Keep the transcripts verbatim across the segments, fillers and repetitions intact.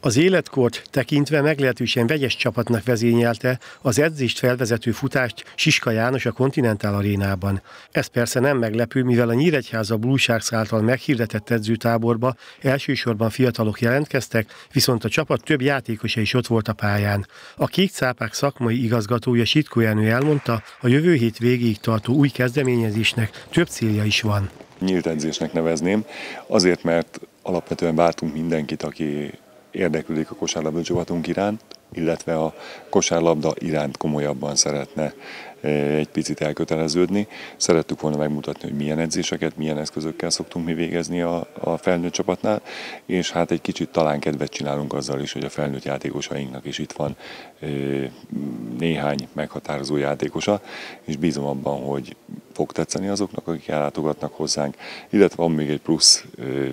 Az életkort tekintve meglehetősen vegyes csapatnak vezényelte az edzést felvezető futást Siska János a Continental Arénában. Ez persze nem meglepő, mivel a Nyíregyháza Blue Sharks által meghirdetett edzőtáborba elsősorban fiatalok jelentkeztek, viszont a csapat több játékosa is ott volt a pályán. A Kék Cápák szakmai igazgatója Sitkó Jenő elmondta, a jövő hét végéig tartó új kezdeményezésnek több célja is van. Nyílt edzésnek nevezném, azért, mert alapvetően vártunk mindenkit, aki érdeklődik a kosárlabda csapatunk iránt, illetve a kosárlabda iránt komolyabban szeretne egy picit elköteleződni. Szerettük volna megmutatni, hogy milyen edzéseket, milyen eszközökkel szoktunk mi végezni a, a felnőtt csapatnál, és hát egy kicsit talán kedvet csinálunk azzal is, hogy a felnőtt játékosainknak is itt van néhány meghatározó játékosa, és bízom abban, hogy fog tetszeni azoknak, akik ellátogatnak hozzánk, illetve van még egy plusz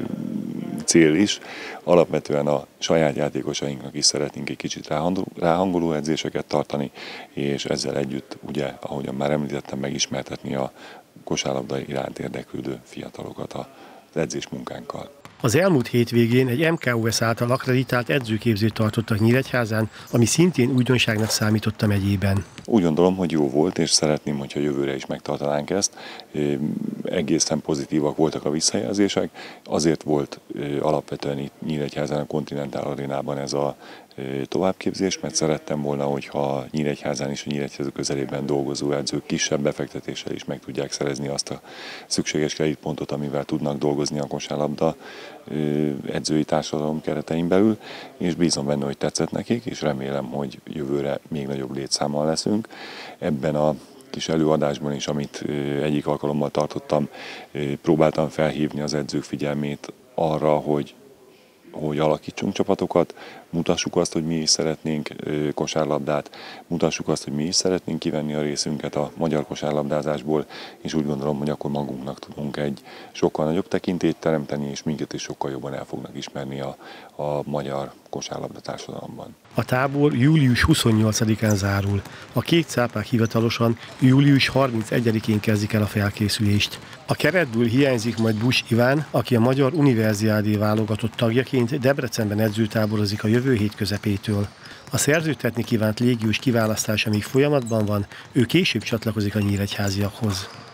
cél is. Alapvetően a saját játékosainknak is szeretnénk egy kicsit ráhangoló edzéseket tartani, és ezzel együtt, ugye, ahogyan már említettem, megismertetni a kosárlabda iránt érdeklődő fiatalokat az edzésmunkánkkal. Az elmúlt hétvégén egy em ká o es által akkreditált edzőképzőt tartottak Nyíregyházán, ami szintén újdonságnak számított a megyében. Úgy gondolom, hogy jó volt, és szeretném, hogyha jövőre is megtartanánk ezt. Egészen pozitívak voltak a visszajelzések. Azért volt alapvetően itt Nyíregyházán, a Continental Arénában ez a továbbképzés, mert szerettem volna, hogyha Nyíregyházán és a Nyíregyháza közelében dolgozó edzők kisebb befektetéssel is meg tudják szerezni azt a szükséges kreditpontot, amivel tudnak dolgozni a kosárlabda edzői társadalom keretein belül, és bízom benne, hogy tetszett nekik, és remélem, hogy jövőre még nagyobb létszámmal leszünk. Ebben a kis előadásban is, amit egyik alkalommal tartottam, próbáltam felhívni az edzők figyelmét arra, hogy hogy alakítsunk csapatokat, mutassuk azt, hogy mi is szeretnénk kosárlabdát, mutassuk azt, hogy mi is szeretnénk kivenni a részünket a magyar kosárlabdázásból, és úgy gondolom, hogy akkor magunknak tudunk egy sokkal nagyobb tekintélyt teremteni, és minket is sokkal jobban el fognak ismerni a, a magyar kosárlabda társadalomban. A tábor július huszonnyolcadikán zárul. A Kék Cápák hivatalosan július harmincegyedikén kezdik el a felkészülést. A keretből hiányzik majd Busch Iván, aki a Magyar Universiádé válogatott tagjaként Debrecenben edzőtáborozik a jövő hét közepétől. A szerződtetni kívánt légiós kiválasztása még folyamatban van, ő később csatlakozik a nyíregyháziakhoz.